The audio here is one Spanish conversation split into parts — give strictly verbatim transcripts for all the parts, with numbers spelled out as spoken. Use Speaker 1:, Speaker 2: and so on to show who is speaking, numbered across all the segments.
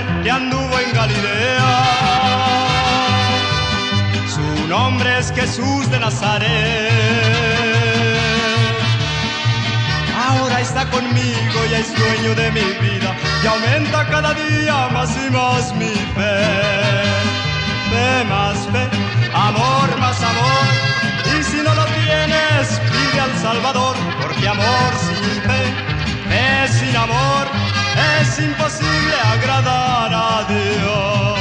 Speaker 1: que anduvo en Galilea. Su nombre es Jesús de Nazaret. Ahora está conmigo y es dueño de mi vida, y aumenta cada día más y más mi fe. Fe más fe, amor más amor, y si no lo tienes, pide al Salvador, porque amor sin fe, fe sin amor, es imposible agradar a Dios.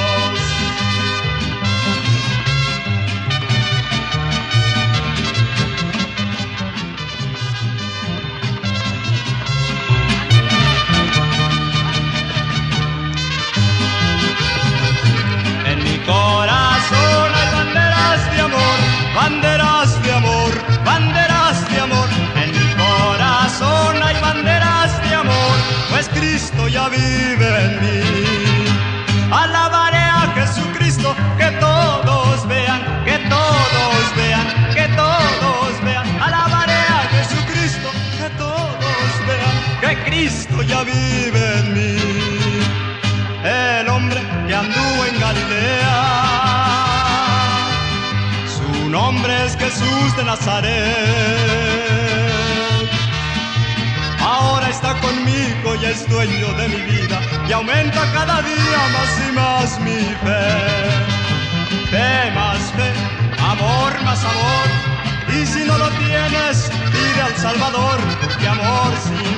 Speaker 1: Corazón hay banderas de amor, banderas de amor, banderas de amor. En mi corazón hay banderas de amor, pues Cristo ya vive en mí. Alabaré a Jesucristo, que todos vean, que todos vean, que todos vean. Alabaré a Jesucristo, que todos vean, que Cristo ya vive en mí. El hombre que anduvo en Galilea, su nombre es Jesús de Nazaret. Ahora está conmigo y es dueño de mi vida, y aumenta cada día más y más mi fe. Fe más fe, amor más amor, y si no lo tienes, pide al Salvador, porque amor sin